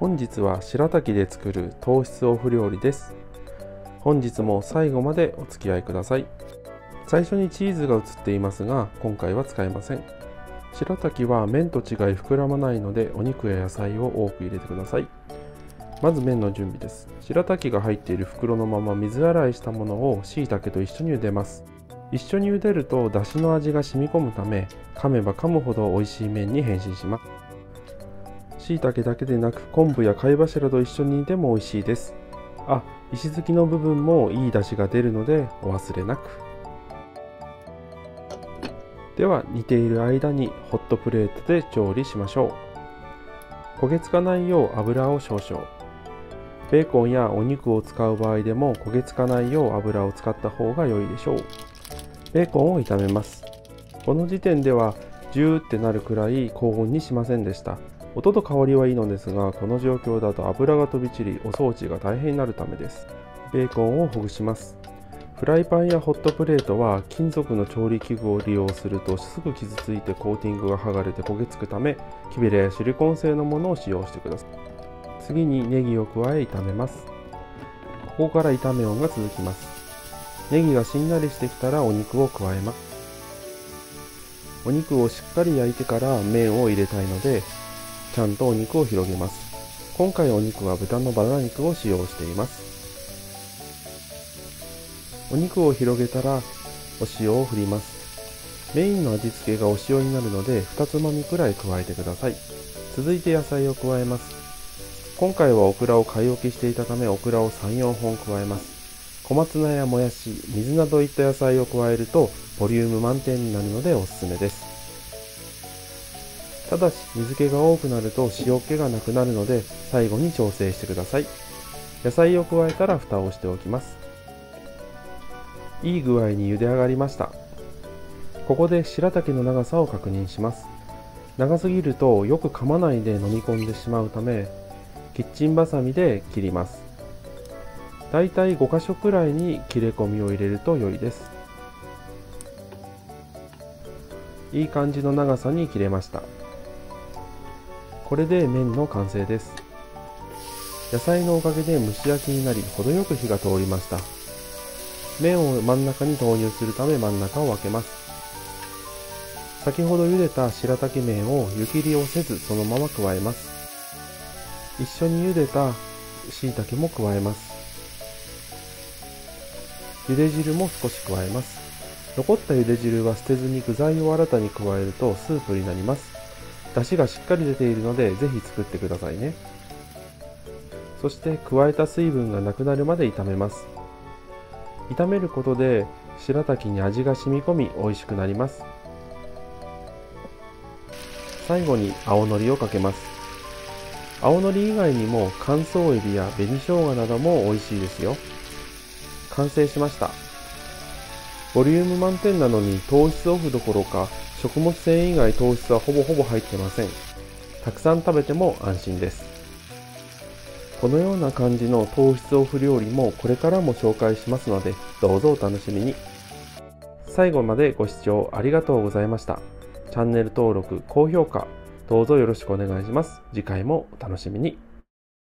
本日は白滝で作る糖質オフ料理です。本日も最後までお付き合いください。最初にチーズが映っていますが、今回は使いません。白滝は麺と違い膨らまないので、お肉や野菜を多く入れてください。まず麺の準備です。白滝が入っている袋のまま水洗いしたものを椎茸と一緒に茹でます。一緒に茹でると出汁の味が染み込むため、噛めば噛むほど美味しい麺に変身します。椎茸だけでなく昆布や貝柱と一緒に煮ても美味しいです。石突きの部分もいい出汁が出るのでお忘れなく。では煮ている間にホットプレートで調理しましょう。焦げつかないよう油を少々。ベーコンやお肉を使う場合でも焦げつかないよう油を使った方が良いでしょう。ベーコンを炒めます。この時点ではジューってなるくらい高温にしませんでした。音と香りはいいのですが、この状況だと油が飛び散りお掃除が大変になるためです。ベーコンをほぐします。フライパンやホットプレートは金属の調理器具を利用するとすぐ傷ついてコーティングが剥がれて焦げつくため、木べらやシリコン製のものを使用してください。次にネギを加え炒めます。ここから炒め音が続きます。ネギがしんなりしてきたらお肉を加えます。お肉をしっかり焼いてから麺を入れたいので、ちゃんとお肉を広げます。今回お肉は豚のバラ肉を使用しています。お肉を広げたらお塩を振ります。メインの味付けがお塩になるので2つまみくらい加えてください。続いて野菜を加えます。今回はオクラを買い置きしていたためオクラを 3,4 本加えます。小松菜やもやし、水などいった野菜を加えるとボリューム満点になるのでおすすめです。ただし水気が多くなると塩気がなくなるので最後に調整してください。野菜を加えたら蓋をしておきます。いい具合に茹で上がりました。ここで白滝の長さを確認します。長すぎるとよく噛まないで飲み込んでしまうため、キッチンバサミで切ります。だいたい5箇所くらいに切れ込みを入れると良いです。いい感じの長さに切れました。これで麺の完成です。野菜のおかげで蒸し焼きになり程よく火が通りました。麺を真ん中に投入するため真ん中を分けます。先ほど茹でた白滝麺を湯切りをせずそのまま加えます。一緒に茹でた椎茸も加えます。茹で汁も少し加えます。残った茹で汁は捨てずに具材を新たに加えるとスープになります。出汁がしっかり出ているのでぜひ作ってくださいね。そして加えた水分がなくなるまで炒めます。炒めることで白滝に味が染み込み美味しくなります。最後に青のりをかけます。青のり以外にも乾燥エビや紅生姜なども美味しいですよ。完成しました。ボリューム満点なのに糖質オフどころか食物繊維以外糖質はほぼ入ってません。たくさん食べても安心です。このような感じの糖質オフ料理もこれからも紹介しますのでどうぞお楽しみに。最後までご視聴ありがとうございました。チャンネル登録、高評価どうぞよろしくお願いします。次回もお楽しみに。